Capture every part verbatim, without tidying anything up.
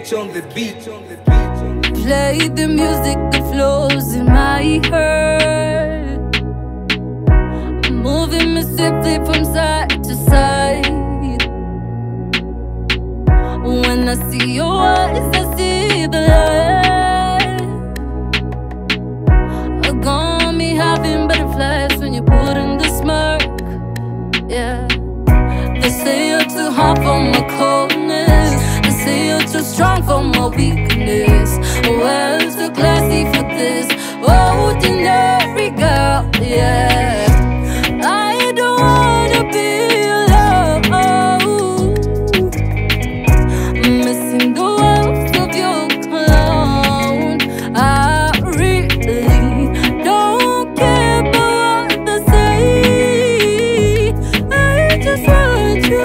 H on the beat. Play the music that flows in my heart, moving me swiftly from side to side. When I see your eyes, I see the light. I got me having butterflies when you put in the smirk. Yeah, they say you're too hot for my coldness. They say you're too strong for my weakness. Well, too classy for this ordinary girl. Yeah, I don't wanna be alone, missing the warmth of your cologne. I really don't care about what they say. I just want you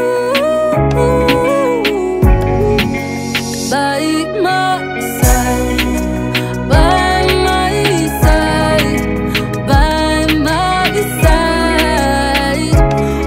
by my side, by my side, by my side.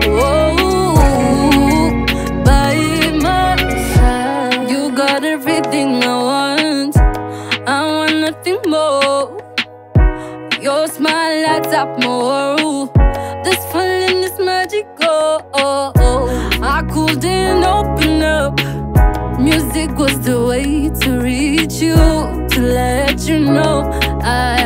Oh, by my side. You got everything I want, I want nothing more. Your smile lights up my world. This feeling is magical. I couldn't open up. Music was the way to reach you, to let you know I